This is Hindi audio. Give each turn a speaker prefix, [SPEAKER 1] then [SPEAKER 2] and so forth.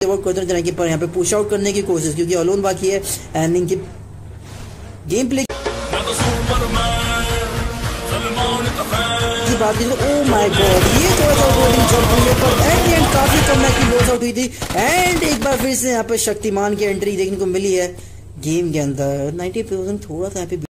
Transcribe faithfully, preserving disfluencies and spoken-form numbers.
[SPEAKER 1] वर्क करते हैं कि पर यहाँ पे पुश आउट करने की कोशिश, क्योंकि अलोन बाकी है एंड इनकी गेम प्ले की बात करें तो ओ माय गॉड ये थोड़ा सा बोलिंग जंप हुई है, पर एट एंड काफी कम की लॉस आउट हुई थी। एंड एक बार फिर से यहाँ पे शक्तिमान की एंट्री देखने को मिली है गेम के अंदर। नाइन्टी परसेंट थोड़ा सा यहाँ पे